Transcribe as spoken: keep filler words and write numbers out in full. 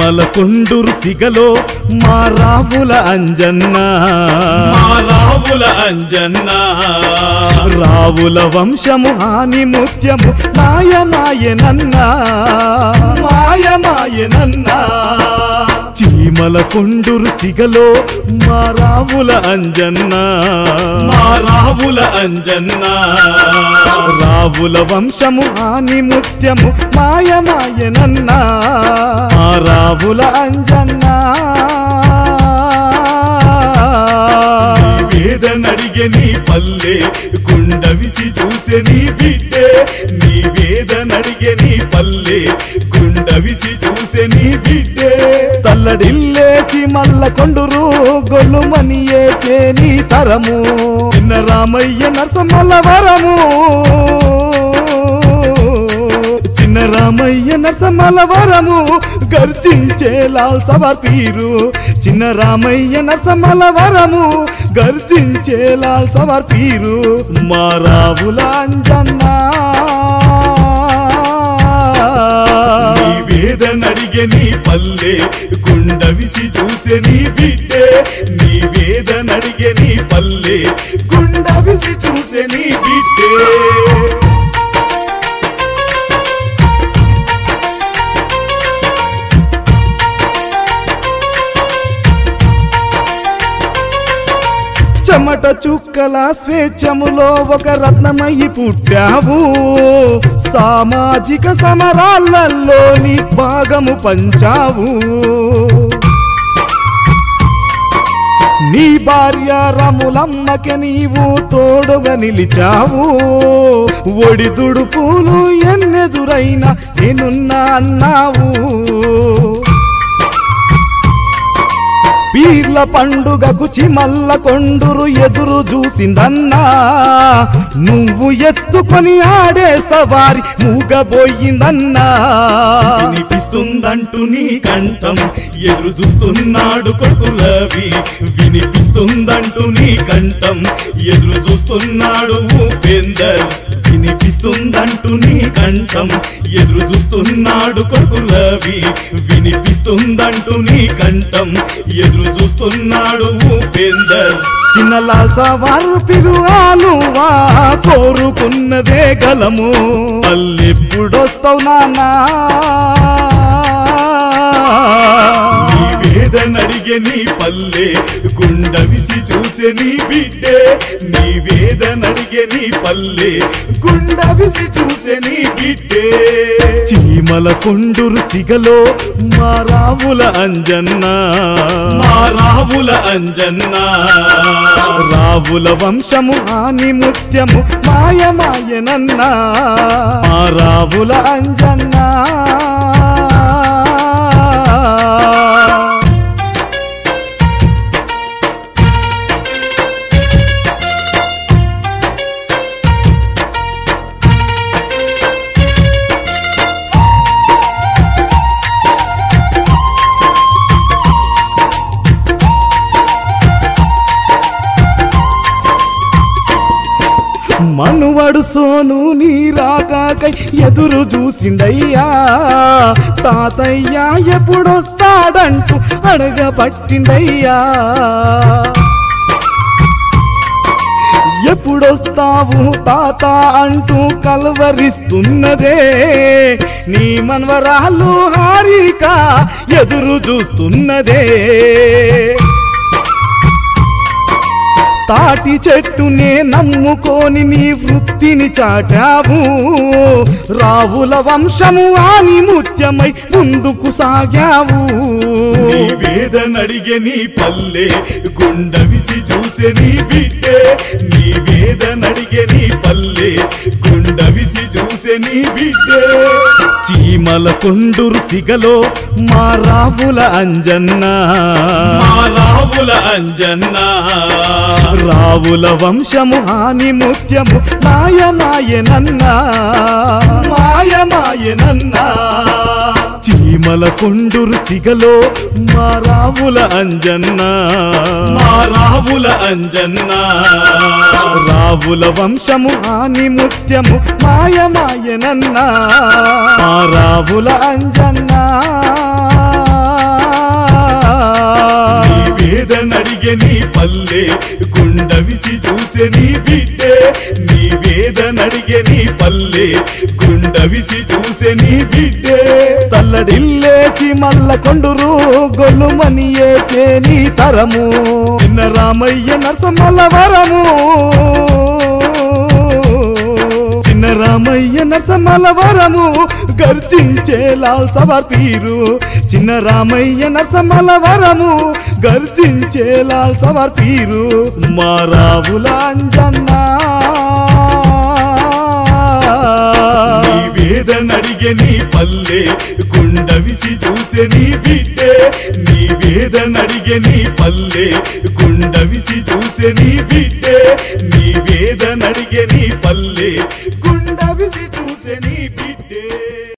చీమల కొండూరు సిగలో మా రావుల అంజన్న మా రావుల అంజన్న రావుల వంశము హాని ముత్యము మాయమాయనన్నా మాయమాయనన్నా చీమల కొండూరు సిగలో మా రావుల అంజన్న మా రావుల అంజన్న రావుల వంశము హాని ముత్యము మాయమాయనన్నా మా రావుల అంజన్న వేదనడిగే నీ పల్లె గుండవిసి చూసే నీ బిడ్డే నీ వేదనడిగే నీ పల్లె గుండవిసి చూసే నీ బిడ్డే తల్లడిల్లేచి మల్ల కొండూరు గొల్లుమని ఏచే నీ తరము చిన్న రామయ్య నరసమల వరము చిన్న రామయ్య నరసమల వరము గర్జించే లాల్ సవార్ పీరు చిన్న రామయ్య నరసమల వరము గర్జించే లాల్ సవార్ పీరు మా రావుల అంజన్నా నీ వేదనడిగే నీ పల్లె గుండవిసి చూసే నీ బిడ్డే నీ వేదనడిగే నీ పల్లె గుండవిసి చూసే నీ బిడ్డే చెమట చుక్కల స్వేచ్ఛములో ఒక రత్నమయ్యి పుట్టావు సామాజిక సమరాలలో నీ భాగము పంచావు నీ భార్య రములమ్మకి నీవు తోడుగా నిలిచావు ఒడిదుడుపులు ఎన్నెదురైనా నేనున్నా అన్నావు పీర్ల పండుగకు చిమల్ల కొండూరు ఎదురు చూసిందన్నా నువ్వు ఎత్తుకొని ఆడే సవారి మూగబోయిందన్నా వినిపిస్తుందంటూ నీ కంఠం ఎదురు చూస్తున్నాడు కొడుకు రవి వినిపిస్తుందంటూ నీ కంఠం ఎదురు చూస్తున్నాడు ఉపేందర్ వినిపిస్తుందంటూ నీ కంఠం ఎదురు చూస్తున్నాడు కొడుకు రవి వినిపిస్తుందంటూ నీ కంఠం ఎదురు చూస్తున్నాడు ఉపేందర్ చిన్న లాల్ సవారు పిలువాలువా కోరుకున్నదే గలము మళ్ళెప్పుడొస్తావు నాన్నా నీ వేదనడిగే నీ పల్లె గుండవిసి చూసే నీ బిడ్డే నీ వేదనడిగే నీ పల్లె గుండవిసి చూసే నీ బిడ్డే చీమల కొండూరు సిగలో మా రావుల అంజన్న మా రావుల అంజన్న రావుల వంశము హాని ముత్యము మాయమాయనన్నా మా రావుల అంజన్నా మనువడు సోను నీ రాకాకై ఎదురు చూసిండయ్యా తాతయ్య ఎప్పుడొస్తాడంటూ అడగబట్టిండయ్యా ఎప్పుడొస్తావు తాత అంటూ కలవరిస్తున్నదే నీ మన్వరాలు హారిక ఎదురు చూస్తున్నదే తాటి చెట్టునే నమ్ముకొని నీ వృత్తిని చాటావు రావుల వంశము ఆని ముత్యమై ముందుకు సాగావు నీ వేదనడిగే నీ పల్లె గుండవిసి చూసే నీ బిడ్డే నీ వేదనడిగే నీ పల్లె గుండవిసి చూసే నీ బిడ్డే చీమల కొండూరు సిగలో మా రావుల అంజన్న మా రావుల అంజన్న రావుల వంశము హాని ముత్యము మాయమాయనన్నా మాయమాయనన్నా చీమల కొండూరు సిగలో మా రావుల అంజన్న మా రావుల అంజన్న రావుల వంశము హాని ముత్యము మాయమాయనన్నా మా రావుల అంజన్నా వేదనడిగే నీ పల్లె గుండవిసి చూసే నీ బిడ్డే నీ వేదనడిగే నీ పల్లె గుండవిసి చూసే నీ బిడ్డే తల్లడిల్లేచి మల్ల కొండురు గొల్లుమని ఏచే నీ తరము చిన్న రామయ్య నరసమల వరము చిన్న రామయ్య నరసమల వరము గర్జించే లాల్ సవార్ పీరు చిన్న రామయ్య నరసమల వరము గర్జించే లాల్ సవార్ పీరు మా రావుల అంజన్నా నీ వేదనడిగే నీ పల్లె గుండవిసి చూసే నీ బిడ్డే నీ వేదనడిగే నీ పల్లె గుండవిసి చూసే నీ బిడ్డే నీ వేదనడిగే నీ పల్లె